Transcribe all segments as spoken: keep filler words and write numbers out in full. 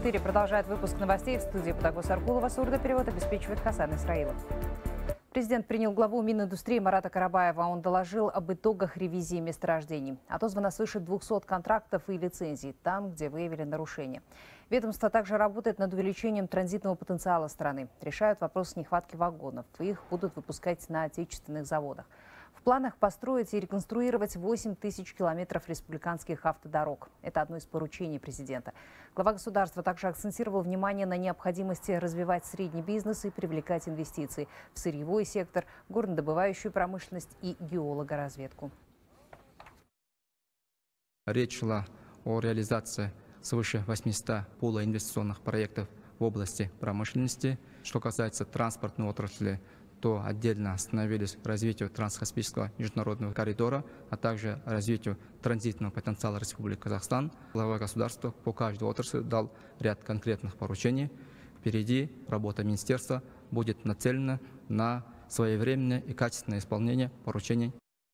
четыре продолжает выпуск новостей. В студии Патагос Аркулова, сурдоперевод обеспечивает Хасан Исраилов. Президент принял главу Мининдустрии Марата Карабаева. Он доложил об итогах ревизии месторождений. Отозвано свыше двухсот контрактов и лицензий там, где выявили нарушения. Ведомство также работает над увеличением транзитного потенциала страны. Решают вопрос нехватки вагонов. Их будут выпускать на отечественных заводах. В планах построить и реконструировать восемь тысяч километров республиканских автодорог. Это одно из поручений президента. Глава государства также акцентировал внимание на необходимости развивать средний бизнес и привлекать инвестиции в сырьевой сектор, горнодобывающую промышленность и геологоразведку. Речь шла о реализации свыше восьмисот полуинвестиционных проектов в области промышленности. Что касается транспортной отрасли, то отдельно остановились развитию транскаспийского международного коридора, а также развитию транзитного потенциала Республики Казахстан. Глава государства по каждой отрасли дал ряд конкретных поручений. Впереди работа министерства будет нацелена на своевременное и качественное исполнение поручений.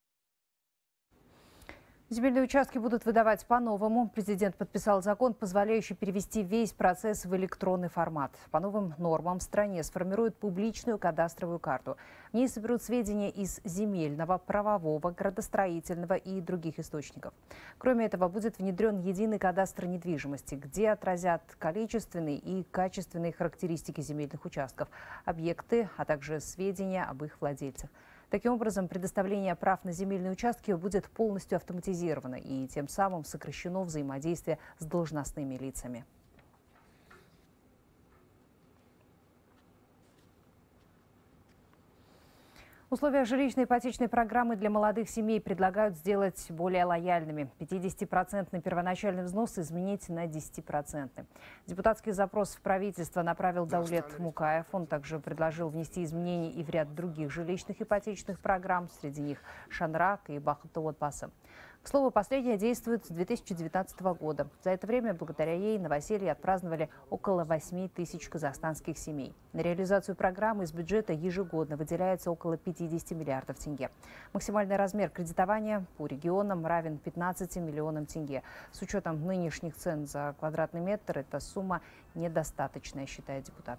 Земельные участки будут выдавать по-новому. Президент подписал закон, позволяющий перевести весь процесс в электронный формат. По новым нормам в стране сформируют публичную кадастровую карту. В ней соберут сведения из земельного, правового, градостроительного и других источников. Кроме этого, будет внедрен единый кадастр недвижимости, где отразят количественные и качественные характеристики земельных участков, объекты, а также сведения об их владельцах. Таким образом, предоставление прав на земельные участки будет полностью автоматизировано и тем самым сокращено взаимодействие с должностными лицами. Условия жилищной ипотечной программы для молодых семей предлагают сделать более лояльными. пятидесятипроцентный первоначальный взнос изменить на десятипроцентный. Депутатский запрос в правительство направил Даулет Мукаев. Он также предложил внести изменения и в ряд других жилищных ипотечных программ, среди них Шанрак и Бахыты Отбасы. К слову, последняя действует с две тысячи девятнадцатого года. За это время благодаря ей новоселье отпраздновали около восьми тысяч казахстанских семей. На реализацию программы из бюджета ежегодно выделяется около пятидесяти миллиардов тенге. Максимальный размер кредитования по регионам равен пятнадцати миллионам тенге. С учетом нынешних цен за квадратный метр эта сумма недостаточная, считает депутат.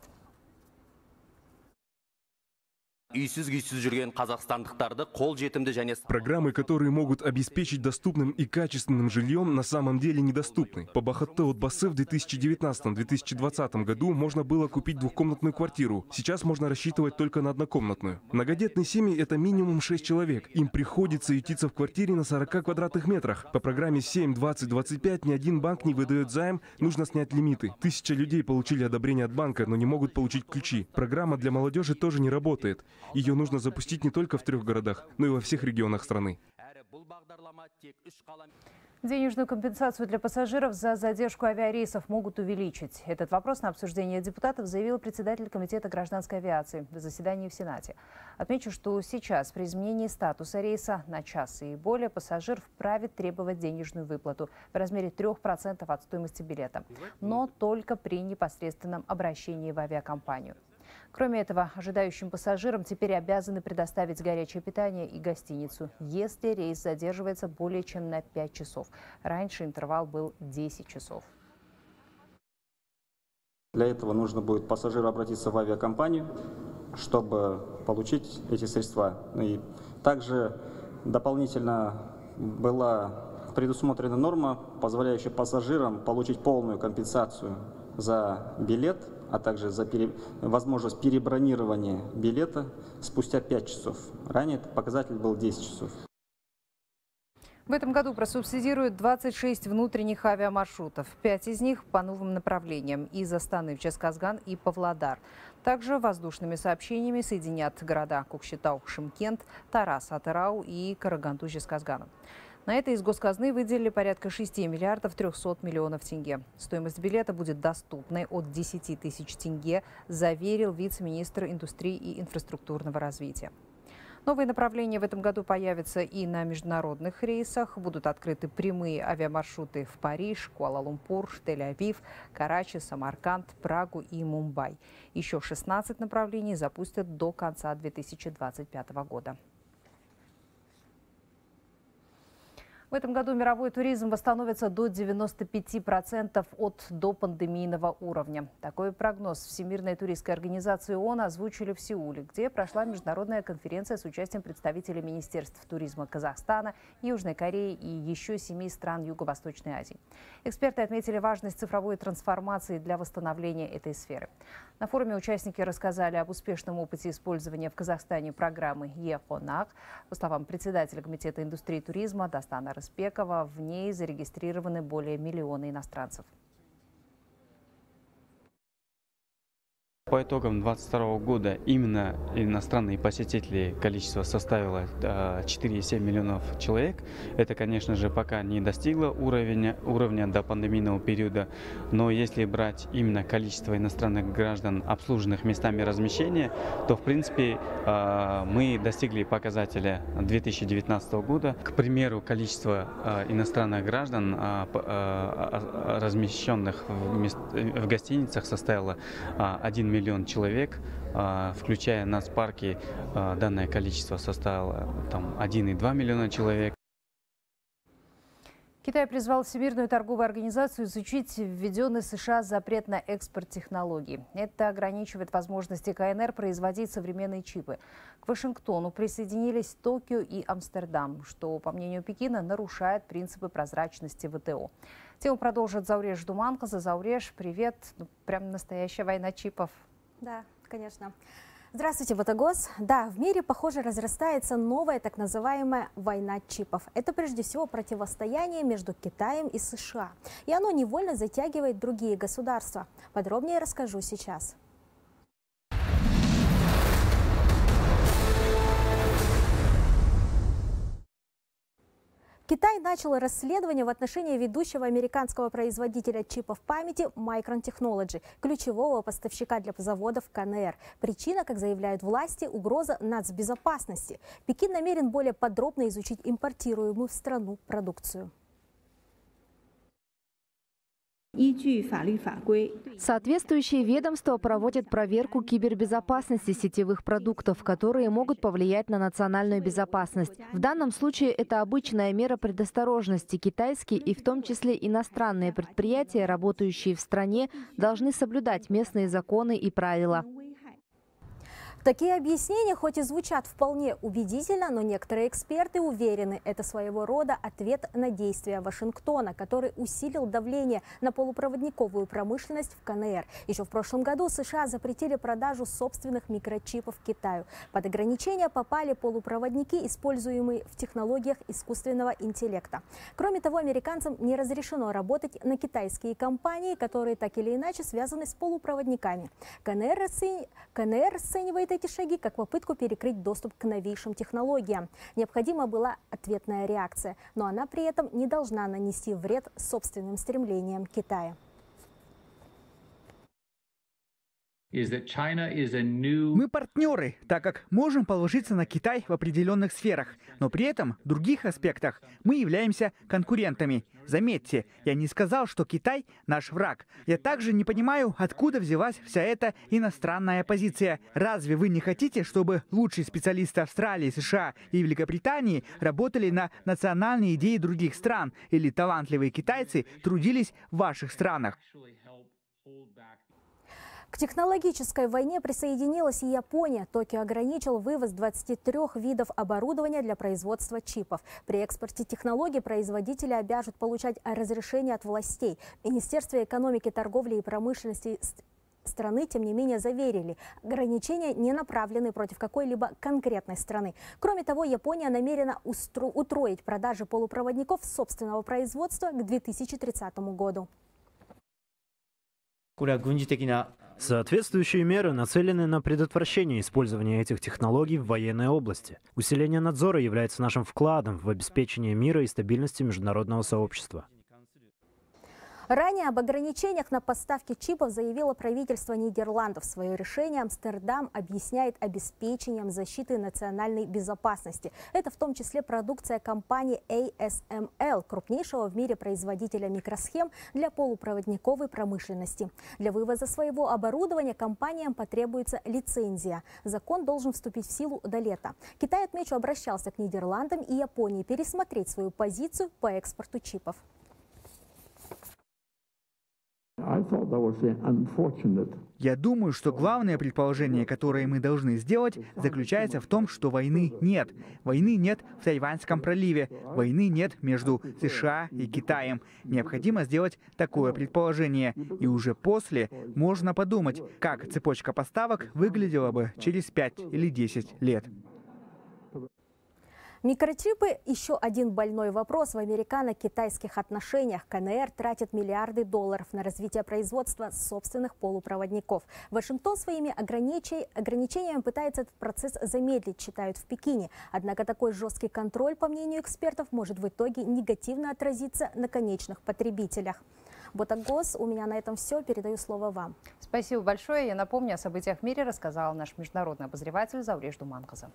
Программы, которые могут обеспечить доступным и качественным жильем, на самом деле недоступны. По Бахыты Отбасы в две тысячи девятнадцатом — две тысячи двадцатом году можно было купить двухкомнатную квартиру. Сейчас можно рассчитывать только на однокомнатную. Многодетные семьи – это минимум шесть человек. Им приходится ютиться в квартире на сорока квадратных метрах. По программе семь двадцать двадцать пять ни один банк не выдает займ, нужно снять лимиты. Тысяча людей получили одобрение от банка, но не могут получить ключи. Программа для молодежи тоже не работает. Ее нужно запустить не только в трех городах, но и во всех регионах страны. Денежную компенсацию для пассажиров за задержку авиарейсов могут увеличить. Этот вопрос на обсуждение депутатов заявил председатель Комитета гражданской авиации в заседании в Сенате. Отмечу, что сейчас при изменении статуса рейса на час и более пассажир вправе требовать денежную выплату в размере трёх процентов от стоимости билета, но только при непосредственном обращении в авиакомпанию. Кроме этого, ожидающим пассажирам теперь обязаны предоставить горячее питание и гостиницу, если рейс задерживается более чем на пять часов. Раньше интервал был десять часов. Для этого нужно будет пассажиру обратиться в авиакомпанию, чтобы получить эти средства. И также дополнительно была предусмотрена норма, позволяющая пассажирам получить полную компенсацию за билет, а также за пере... возможность перебронирования билета спустя пять часов. Ранее показатель был десять часов. В этом году просубсидируют двадцать шесть внутренних авиамаршрутов. Пять из них по новым направлениям – из Астаны в Жезказган и Павлодар. Также воздушными сообщениями соединят города Кокшетау, Шымкент, Тарас, Атырау и Караганду с Жезказганом. На это из госказны выделили порядка шести миллиардов трёхсот миллионов тенге. Стоимость билета будет доступной от десяти тысяч тенге, заверил вице-министр индустрии и инфраструктурного развития. Новые направления в этом году появятся и на международных рейсах. Будут открыты прямые авиамаршруты в Париж, Куала-Лумпур, Тель-Авив, Карачи, Самарканд, Прагу и Мумбай. Еще шестнадцать направлений запустят до конца две тысячи двадцать пятого года. В этом году мировой туризм восстановится до девяноста пяти процентов от допандемийного уровня. Такой прогноз Всемирной туристской организации ООН озвучили в Сеуле, где прошла международная конференция с участием представителей Министерств туризма Казахстана, Южной Кореи и еще семи стран Юго-Восточной Азии. Эксперты отметили важность цифровой трансформации для восстановления этой сферы. На форуме участники рассказали об успешном опыте использования в Казахстане программы Е-Хонак. По словам председателя Комитета индустрии туризма Дастана Рыспекова, в ней зарегистрированы более миллиона иностранцев. По итогам две тысячи двадцать второго года именно иностранные посетители количество составило четыре и семь десятых миллионов человек. Это, конечно же, пока не достигло уровня, уровня до пандемийного периода, но если брать именно количество иностранных граждан, обслуженных местами размещения, то, в принципе, мы достигли показателя две тысячи девятнадцатого года. К примеру, количество иностранных граждан, размещенных в гостиницах, составило один миллион человек, включая нацпарки, данное количество составило там один и два миллиона человек. Китай призвал Всемирную торговую организацию изучить введенный США запрет на экспорт технологий. Это ограничивает возможности КНР производить современные чипы. К Вашингтону присоединились Токио и Амстердам, что, по мнению Пекина, нарушает принципы прозрачности ВТО. Тему продолжит Зауреш Думанкоза. Зауреш, привет. Ну, прям настоящая война чипов. Да, конечно. Здравствуйте, Батагос. Да, в мире, похоже, разрастается новая так называемая война чипов. Это прежде всего противостояние между Китаем и США. И оно невольно затягивает другие государства. Подробнее расскажу сейчас. Китай начал расследование в отношении ведущего американского производителя чипов памяти Micron Technology, ключевого поставщика для заводов КНР. Причина, как заявляют власти, угроза нацбезопасности. Пекин намерен более подробно изучить импортируемую в страну продукцию. Соответствующие ведомства проводят проверку кибербезопасности сетевых продуктов, которые могут повлиять на национальную безопасность. В данном случае это обычная мера предосторожности. Китайские и в том числе иностранные предприятия, работающие в стране, должны соблюдать местные законы и правила. Такие объяснения хоть и звучат вполне убедительно, но некоторые эксперты уверены, это своего рода ответ на действия Вашингтона, который усилил давление на полупроводниковую промышленность в КНР. Еще в прошлом году США запретили продажу собственных микрочипов Китаю. Под ограничения попали полупроводники, используемые в технологиях искусственного интеллекта. Кроме того, американцам не разрешено работать на китайские компании, которые так или иначе связаны с полупроводниками. КНР, расцени... КНР расценивает эти шаги как попытку перекрыть доступ к новейшим технологиям. Необходима была ответная реакция, но она при этом не должна нанести вред собственным стремлениям Китая. Мы партнеры, так как можем положиться на Китай в определенных сферах, но при этом в других аспектах мы являемся конкурентами. Заметьте, я не сказал, что Китай наш враг. Я также не понимаю, откуда взялась вся эта иностранная позиция. Разве вы не хотите, чтобы лучшие специалисты Австралии, США и Великобритании работали на национальные идеи других стран, или талантливые китайцы трудились в ваших странах? К технологической войне присоединилась и Япония. Токио ограничил вывоз двадцати трёх видов оборудования для производства чипов. При экспорте технологий производители обяжут получать разрешение от властей. Министерство экономики, торговли и промышленности страны, тем не менее, заверили, ограничения не направлены против какой-либо конкретной страны. Кроме того, Япония намерена устро- утроить продажи полупроводников собственного производства к две тысячи тридцатому году. Соответствующие меры нацелены на предотвращение использования этих технологий в военной области. Усиление надзора является нашим вкладом в обеспечение мира и стабильности международного сообщества. Ранее об ограничениях на поставки чипов заявило правительство Нидерландов. Свое решение Амстердам объясняет обеспечением защиты национальной безопасности. Это в том числе продукция компании эй эс эм эл, крупнейшего в мире производителя микросхем для полупроводниковой промышленности. Для вывоза своего оборудования компаниям потребуется лицензия. Закон должен вступить в силу до лета. Китай, отмечу, обращался к Нидерландам и Японии пересмотреть свою позицию по экспорту чипов. Я думаю, что главное предположение, которое мы должны сделать, заключается в том, что войны нет. Войны нет в Тайваньском проливе. Войны нет между США и Китаем. Необходимо сделать такое предположение. И уже после можно подумать, как цепочка поставок выглядела бы через пять или десять лет. Микрочипы – еще один больной вопрос в американо-китайских отношениях. ка эн эр тратит миллиарды долларов на развитие производства собственных полупроводников. Вашингтон своими ограничи... ограничениями пытается этот процесс замедлить, считают в Пекине. Однако такой жесткий контроль, по мнению экспертов, может в итоге негативно отразиться на конечных потребителях. Ботагос, у меня на этом все. Передаю слово вам. Спасибо большое. Я напомню, о событиях в мире рассказал наш международный обозреватель Зауреш Думанказа.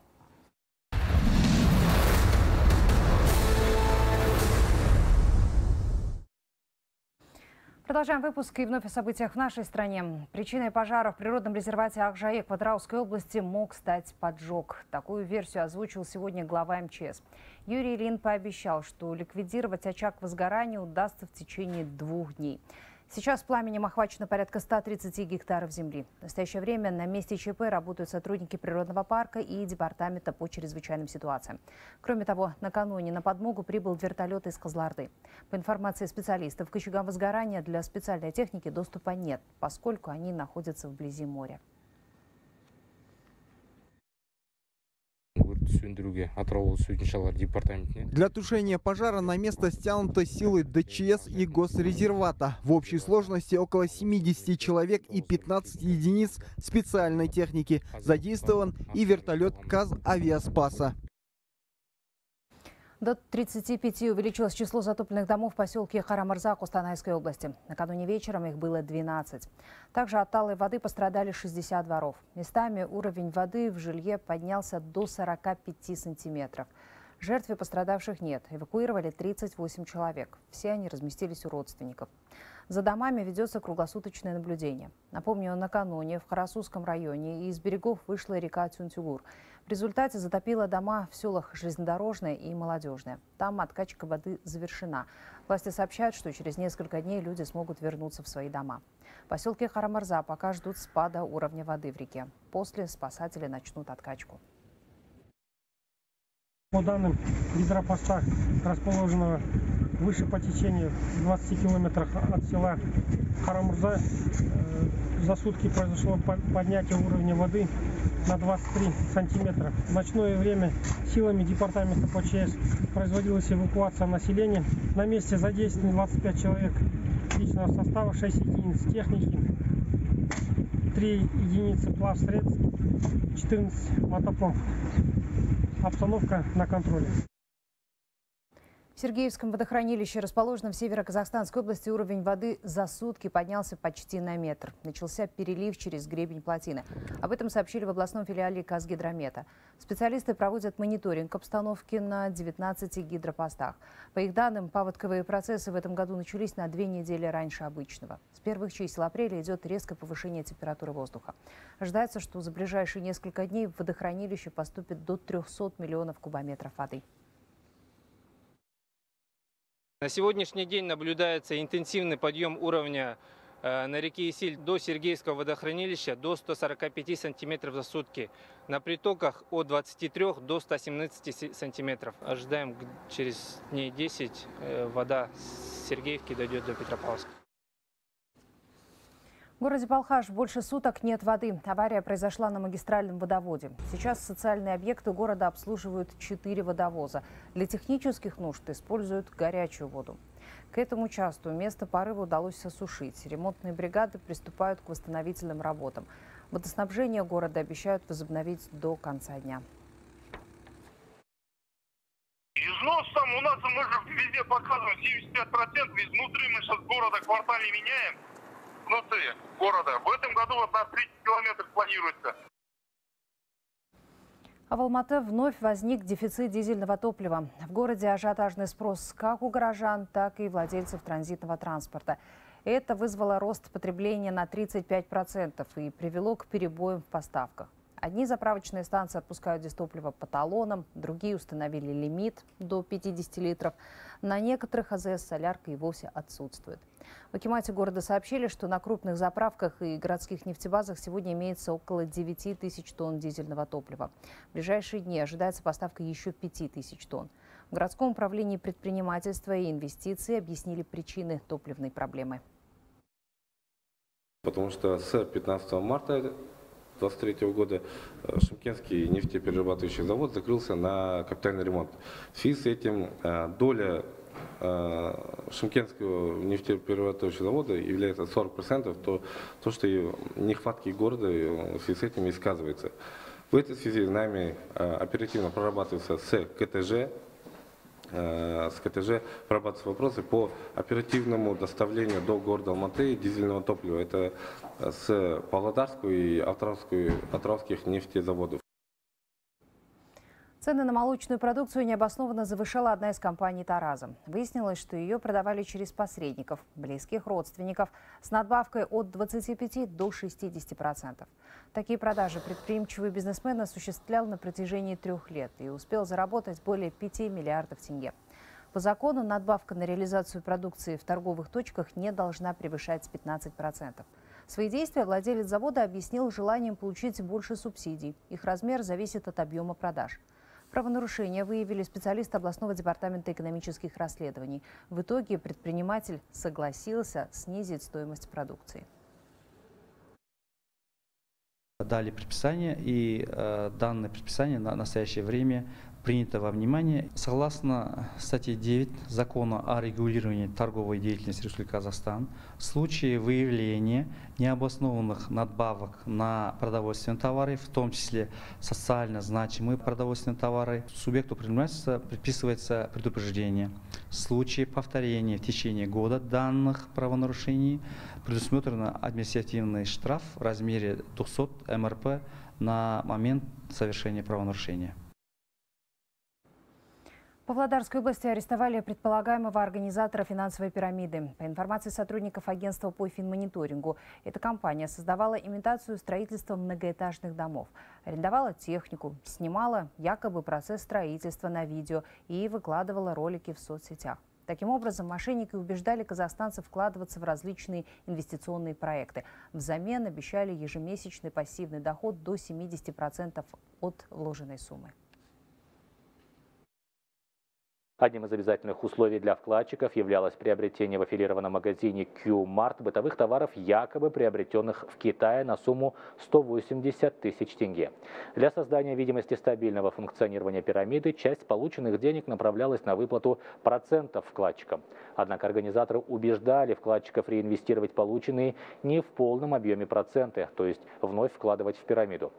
Продолжаем выпуск и вновь о событиях в нашей стране. Причиной пожара в природном резервате Акжаек в Атырауской области мог стать поджог. Такую версию озвучил сегодня глава эм че эс. Юрий Ильин пообещал, что ликвидировать очаг возгорания удастся в течение двух дней. Сейчас пламенем охвачено порядка ста тридцати гектаров земли. В настоящее время на месте ЧП работают сотрудники природного парка и департамента по чрезвычайным ситуациям. Кроме того, накануне на подмогу прибыл вертолет из Козларды. По информации специалистов, к очагам возгорания для специальной техники доступа нет, поскольку они находятся вблизи моря. Для тушения пожара на место стянуты силы дэ че эс и Госрезервата. В общей сложности около семидесяти человек и пятнадцати единиц специальной техники. Задействован и вертолет Казавиаспаса. До тридцати пяти увеличилось число затопленных домов в поселке Харамырза Костанайской области. Накануне вечером их было двенадцать. Также от талой воды пострадали шестьдесят дворов. Местами уровень воды в жилье поднялся до сорока пяти сантиметров. Жертв и пострадавших нет. Эвакуировали тридцать восемь человек. Все они разместились у родственников. За домами ведется круглосуточное наблюдение. Напомню, накануне в Харасусском районе из берегов вышла река Тюнтюгур. В результате затопило дома в селах Железнодорожное и Молодежное. Там откачка воды завершена. Власти сообщают, что через несколько дней люди смогут вернуться в свои дома. В поселке Харамырза пока ждут спада уровня воды в реке. После спасатели начнут откачку. По данным гидропоста, расположенного выше по течению в двадцати километрах от села Харамырза, за сутки произошло поднятие уровня воды на двадцать три сантиметра. В ночное время силами департамента по че эс производилась эвакуация населения. На месте задействованы двадцать пять человек личного состава, шесть единиц техники, три единицы плавсредств, четырнадцать мотопомп. Обстановка на контроле. В Сергеевском водохранилище, расположенном в Северо-Казахстанской области, уровень воды за сутки поднялся почти на метр. Начался перелив через гребень плотины. Об этом сообщили в областном филиале Казгидромета. Специалисты проводят мониторинг обстановки на девятнадцати гидропостах. По их данным, паводковые процессы в этом году начались на две недели раньше обычного. С первых чисел апреля идет резкое повышение температуры воздуха. Ожидается, что за ближайшие несколько дней в водохранилище поступит до трёхсот миллионов кубометров воды. На сегодняшний день наблюдается интенсивный подъем уровня э, на реке Исиль до Сергеевского водохранилища до ста сорока пяти сантиметров за сутки. На притоках от двадцати трёх до ста семнадцати сантиметров. Ожидаем, через дней десять э, вода с Сергеевки дойдет до Петропавловска. В городе Балхаш больше суток нет воды. Авария произошла на магистральном водоводе. Сейчас социальные объекты города обслуживают четыре водовоза. Для технических нужд используют горячую воду. К этому участку место порыва удалось осушить. Ремонтные бригады приступают к восстановительным работам. Водоснабжение города обещают возобновить до конца дня. Износ там у нас, мы же везде показываем, семьдесят пять процентов внутри мы сейчас города квартальный меняем. Внутри города. В этом году вот на тридцать километров планируется. А в Алматы вновь возник дефицит дизельного топлива. В городе ажиотажный спрос как у горожан, так и владельцев транзитного транспорта. Это вызвало рост потребления на тридцать пять процентов и привело к перебоям в поставках. Одни заправочные станции отпускают дизтопливо по талонам, другие установили лимит до пятидесяти литров. На некоторых АЗС солярка и вовсе отсутствует. В акимате города сообщили, что на крупных заправках и городских нефтебазах сегодня имеется около девяти тысяч тонн дизельного топлива. В ближайшие дни ожидается поставка еще пяти тысяч тонн. В городском управлении предпринимательства и инвестиций объяснили причины топливной проблемы. Потому что с пятнадцатого марта две тысячи двадцать третьего года Шымкентский нефтеперерабатывающий завод закрылся на капитальный ремонт. В связи с этим доля Шымкентского нефтеперерабатывающего завода является сорок процентов, то, то что нехватки города в связи с этим и сказывается. В этой связи нами оперативно прорабатывается с КТЖ, с КТЖ прорабатываются вопросы по оперативному доставлению до города Алматы дизельного топлива. Это с Павлодарского и Атырауских нефтезаводов. Цены на молочную продукцию необоснованно завышала одна из компаний «Тараза». Выяснилось, что ее продавали через посредников, близких родственников, с надбавкой от двадцати пяти до шестидесяти процентов. Такие продажи предприимчивый бизнесмен осуществлял на протяжении трех лет и успел заработать более пяти миллиардов тенге. По закону надбавка на реализацию продукции в торговых точках не должна превышать пятнадцати процентов. Свои действия владелец завода объяснил желанием получить больше субсидий. Их размер зависит от объема продаж. Правонарушения выявили специалисты областного департамента экономических расследований. В итоге предприниматель согласился снизить стоимость продукции. Дали предписание, и э, данное предписание на настоящее время принято во внимание. Согласно статье девять Закона о регулировании торговой деятельности Республики Казахстан, в случае выявления необоснованных надбавок на продовольственные товары, в том числе социально значимые продовольственные товары, субъекту предпринимательства предписывается предупреждение. В случае повторения в течение года данных правонарушений предусмотрен административный штраф в размере двухсот эм эр пэ на момент совершения правонарушения. В Павлодарской области арестовали предполагаемого организатора финансовой пирамиды. По информации сотрудников агентства по финмониторингу, эта компания создавала имитацию строительства многоэтажных домов, арендовала технику, снимала якобы процесс строительства на видео и выкладывала ролики в соцсетях. Таким образом, мошенники убеждали казахстанцев вкладываться в различные инвестиционные проекты. Взамен обещали ежемесячный пассивный доход до семидесяти процентов от вложенной суммы. Одним из обязательных условий для вкладчиков являлось приобретение в аффилированном магазине Q-Mart бытовых товаров, якобы приобретенных в Китае на сумму сто восемьдесят тысяч тенге. Для создания видимости стабильного функционирования пирамиды часть полученных денег направлялась на выплату процентов вкладчикам. Однако организаторы убеждали вкладчиков реинвестировать полученные не в полном объеме проценты, то есть вновь вкладывать в пирамиду.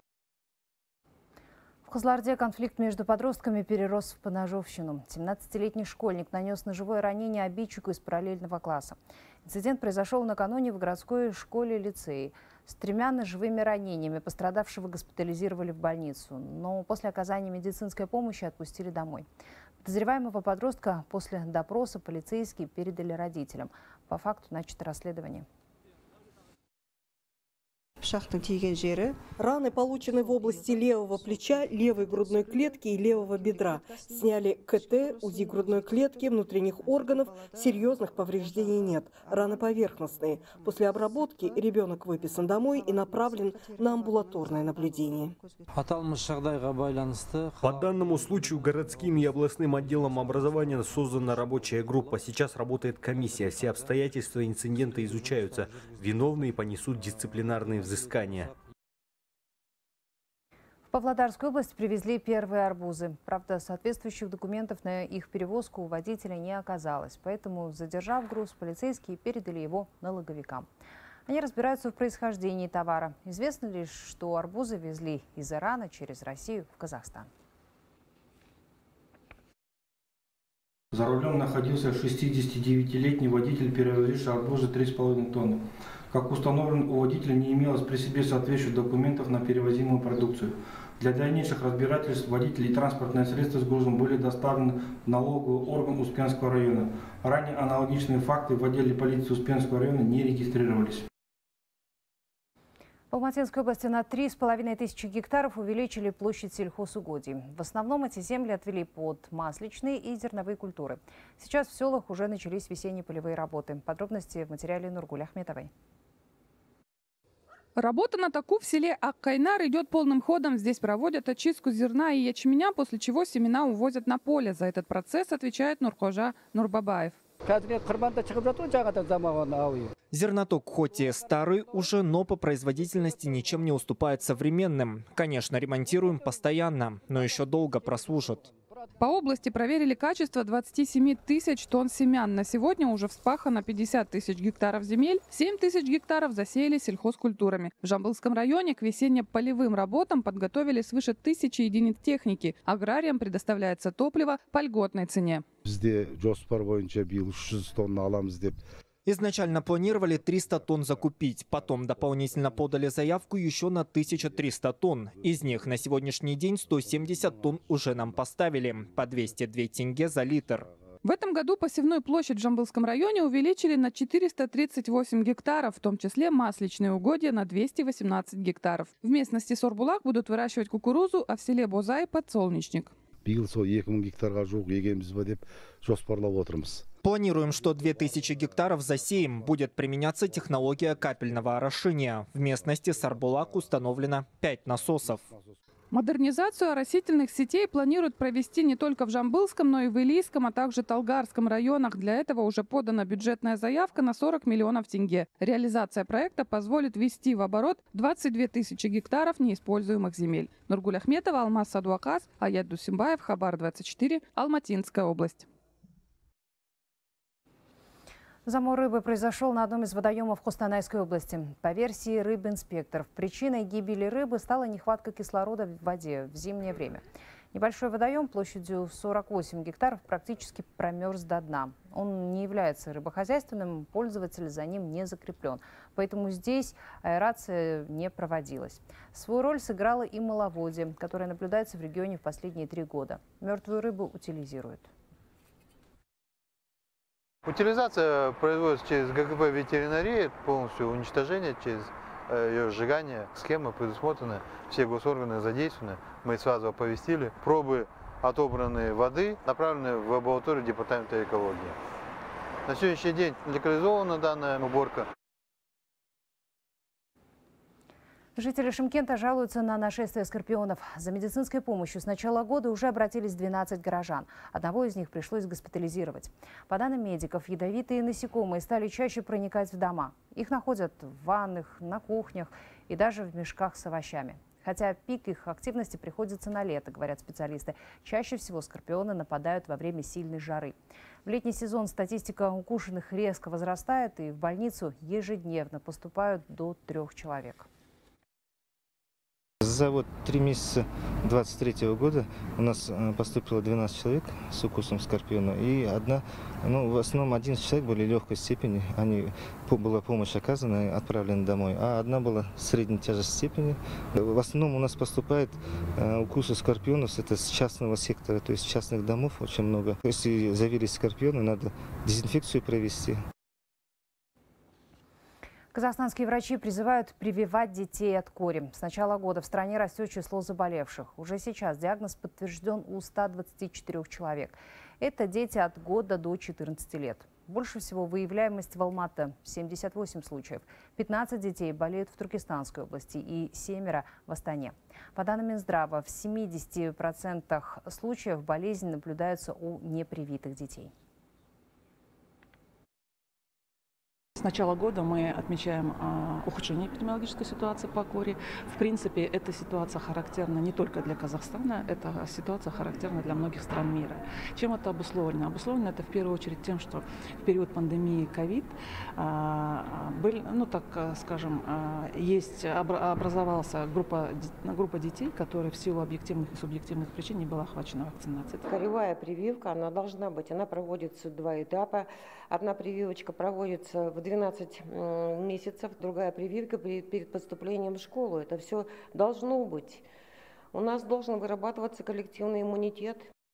В Кызылорде конфликт между подростками перерос в поножовщину. семнадцатилетний школьник нанес ножевое ранение обидчику из параллельного класса. Инцидент произошел накануне в городской школе-лицее. С тремя ножевыми ранениями пострадавшего госпитализировали в больницу, но после оказания медицинской помощи отпустили домой. Подозреваемого подростка после допроса полицейские передали родителям. По факту начато расследование. Раны получены в области левого плеча, левой грудной клетки и левого бедра. Сняли ка тэ, УЗИ грудной клетки, внутренних органов. Серьезных повреждений нет. Раны поверхностные. После обработки ребенок выписан домой и направлен на амбулаторное наблюдение. По данному случаю городским и областным отделом образования создана рабочая группа. Сейчас работает комиссия. Все обстоятельства инцидента изучаются. Виновные понесут дисциплинарные взыскания. В Павлодарскую область привезли первые арбузы. Правда, соответствующих документов на их перевозку у водителя не оказалось. Поэтому, задержав груз, полицейские передали его налоговикам. Они разбираются в происхождении товара. Известно лишь, что арбузы везли из Ирана через Россию в Казахстан. За рулем находился шестидесятидевятилетний водитель, перевозивший арбузы три с половиной тонны. Как установлено, у водителя не имелось при себе соответствующих документов на перевозимую продукцию. Для дальнейших разбирательств водитель и транспортное средство с грузом были доставлены в налоговый орган Успенского района. Ранее аналогичные факты в отделе полиции Успенского района не регистрировались. В Алматинской области на три с половиной тысячи гектаров увеличили площадь сельхозугодий. В основном эти земли отвели под масличные и зерновые культуры. Сейчас в селах уже начались весенние полевые работы. Подробности в материале Нургуль Ахметовой. Работа на таку в селе Ак-Кайнар идет полным ходом. Здесь проводят очистку зерна и ячменя, после чего семена увозят на поле. За этот процесс отвечает Нурхожа Нурбабаев. Зерноток хоть и старый уже, но по производительности ничем не уступает современным. Конечно, ремонтируем постоянно, но еще долго прослужит. По области проверили качество двадцати семи тысяч тонн семян. На сегодня уже вспахано пятьдесят тысяч гектаров земель, семь тысяч гектаров засеяли сельхозкультурами. В Жамбылском районе к весенне-полевым работам подготовили свыше тысячи единиц техники. Аграриям предоставляется топливо по льготной цене. Изначально планировали триста тонн закупить, потом дополнительно подали заявку еще на тысячу триста тонн. Из них на сегодняшний день сто семьдесят тонн уже нам поставили, по двести две тенге за литр. В этом году посевную площадь в Жамбылском районе увеличили на четыреста тридцать восемь гектаров, в том числе масличные угодья на двести восемнадцать гектаров. В местности Сорбулак будут выращивать кукурузу, а в селе Бозай – подсолнечник. Планируем, что две тысячи гектаров засеем. Будет применяться технология капельного орошения. В местности Сорбулак установлено пять насосов. Модернизацию оросительных сетей планируют провести не только в Жамбылском, но и в Илийском, а также Талгарском районах. Для этого уже подана бюджетная заявка на сорок миллионов тенге. Реализация проекта позволит ввести в оборот двадцать две тысячи гектаров неиспользуемых земель. Нургуль Ахметова, Алмаз Садуакас, Аят Дусимбаев, Хабар двадцать четыре, Алматинская область. Замор рыбы произошел на одном из водоемов Костанайской области. По версии рыбинспекторов, причиной гибели рыбы стала нехватка кислорода в воде в зимнее время. Небольшой водоем площадью сорок восемь гектаров практически промерз до дна. Он не является рыбохозяйственным, пользователь за ним не закреплен. Поэтому здесь аэрация не проводилась. Свою роль сыграло и маловодье, которое наблюдается в регионе в последние три года. Мертвую рыбу утилизируют. Утилизация производится через ГКП ветеринарии, полностью уничтожение через ее сжигание. Схема предусмотрена, все госорганы задействованы. Мы сразу оповестили. Пробы отобранной воды направлены в лабораторию департамента экологии. На сегодняшний день легализована данная уборка. Жители Шымкента жалуются на нашествие скорпионов. За медицинской помощью с начала года уже обратились двенадцать горожан. Одного из них пришлось госпитализировать. По данным медиков, ядовитые насекомые стали чаще проникать в дома. Их находят в ваннах, на кухнях и даже в мешках с овощами. Хотя пик их активности приходится на лето, говорят специалисты. Чаще всего скорпионы нападают во время сильной жары. В летний сезон статистика укушенных резко возрастает, и в больницу ежедневно поступают до трех человек. За вот три месяца двадцать третьего года у нас поступило двенадцать человек с укусом скорпиона. И одна, ну, в основном одиннадцать человек были легкой степени. Они, была помощь оказана, отправлены домой. А одна была средней тяжести степени. В основном у нас поступает укусы скорпионов, это с частного сектора, то есть частных домов очень много. Если завелись скорпионы, надо дезинфекцию провести. Казахстанские врачи призывают прививать детей от кори. С начала года в стране растет число заболевших. Уже сейчас диагноз подтвержден у ста двадцати четырёх человек. Это дети от года до четырнадцати лет. Больше всего выявляемость в Алматы – семьдесят восемь случаев. пятнадцать детей болеют в Туркестанской области и семеро в Астане. По данным Минздрава, в семидесяти процентах случаев болезнь наблюдается у непривитых детей. С начала года мы отмечаем а, ухудшение эпидемиологической ситуации по коре. В принципе, эта ситуация характерна не только для Казахстана, эта ситуация характерна для многих стран мира. Чем это обусловлено? Обусловлено это в первую очередь тем, что в период пандемии ковид а, был, ну так скажем, а, есть, образовалась группа, группа детей, которые в силу объективных и субъективных причин не была охвачена вакцинацией. Коревая прививка, она должна быть, она проводится два этапа. Одна прививочка проводится в двенадцать месяцев, другая прививка перед поступлением в школу. Это все должно быть. У нас должен вырабатываться коллективный иммунитет.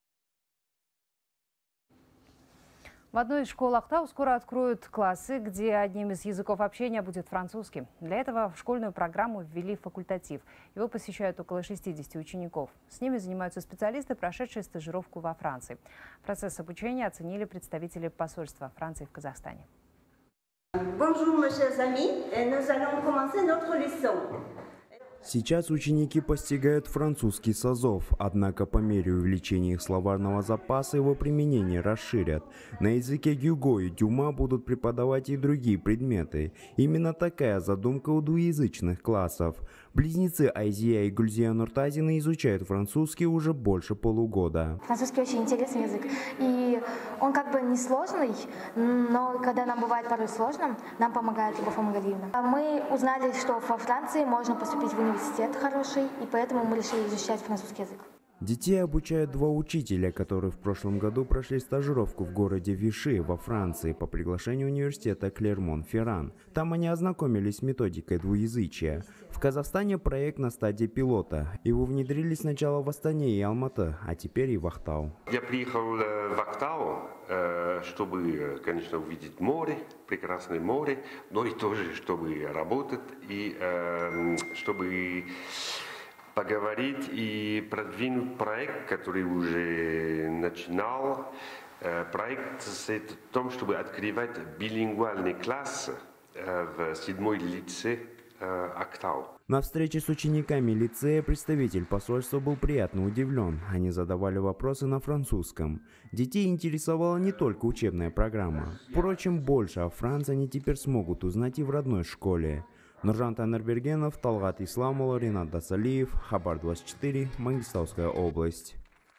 В одной из школ Актау скоро откроют классы, где одним из языков общения будет французский. Для этого в школьную программу ввели факультатив. Его посещают около шестидесяти учеников. С ними занимаются специалисты, прошедшие стажировку во Франции. Процесс обучения оценили представители посольства Франции в Казахстане. Bonjour, mes chers amis. Nous allons commencer notre leçon. Сейчас ученики постигают французский с азов, однако по мере увеличения их словарного запаса его применение расширят. На языке Гюго и Дюма будут преподавать и другие предметы. Именно такая задумка у двуязычных классов. Близнецы Айзия и Гульзия Нуртазины изучают французский уже больше полугода. Французский очень интересный язык, и он как бы не сложный, но когда нам бывает порой сложно, нам помогает Любовь Амгалиевна. Мы узнали, что во Франции можно поступить в университет хороший, и поэтому мы решили изучать французский язык. Детей обучают два учителя, которые в прошлом году прошли стажировку в городе Виши во Франции по приглашению университета Клермон-Ферран. Там они ознакомились с методикой двуязычия. В Казахстане проект на стадии пилота. Его внедрили сначала в Астане и Алматы, а теперь и в Актау. Я приехал в Актау, чтобы, конечно, увидеть море, прекрасное море, но и тоже, чтобы работать и чтобы поговорить и продвинуть проект, который уже начинал. Проект состоит в том, чтобы открывать билингвальный класс в седьмой лице Актау. На встрече с учениками лицея представитель посольства был приятно удивлен. Они задавали вопросы на французском. Детей интересовала не только учебная программа. Впрочем, больше о Франции они теперь смогут узнать и в родной школе. Нуржан Танербергенов, Талгат Исламова, Ринат Дасалиев, Хабар двадцать четыре, Мангистауская область.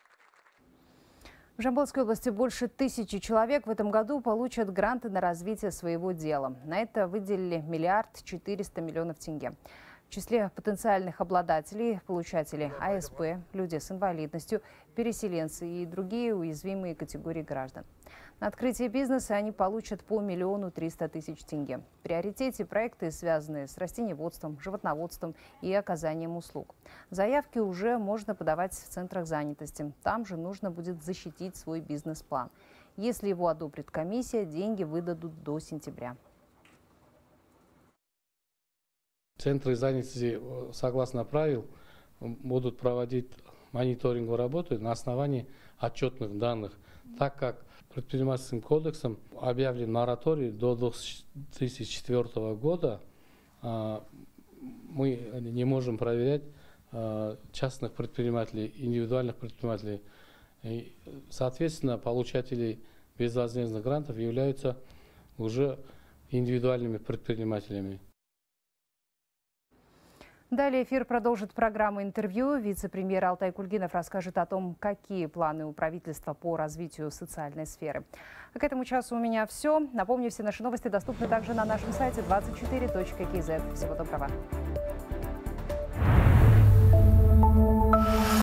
В Жамбылской области больше тысячи человек в этом году получат гранты на развитие своего дела. На это выделили миллиард четыреста миллионов тенге. В числе потенциальных обладателей – получатели А С П, люди с инвалидностью, переселенцы и другие уязвимые категории граждан. На открытие бизнеса они получат по миллиону триста тысяч тенге. В приоритете проекты, связанные с растениеводством, животноводством и оказанием услуг. Заявки уже можно подавать в центрах занятости. Там же нужно будет защитить свой бизнес-план. Если его одобрит комиссия, деньги выдадут до сентября. Центры занятости, согласно правил, будут проводить мониторинговую работу на основании отчетных данных, так как предпринимательским кодексом объявлен мораторий до две тысячи четвёртого года. Мы не можем проверять частных предпринимателей, индивидуальных предпринимателей. И, соответственно, получатели безвозмездных грантов являются уже индивидуальными предпринимателями. Далее эфир продолжит программа интервью. Вице-премьер Алтай Кульгинов расскажет о том, какие планы у правительства по развитию социальной сферы. А к этому часу у меня все. Напомню, все наши новости доступны также на нашем сайте двадцать четыре точка кз. Всего доброго.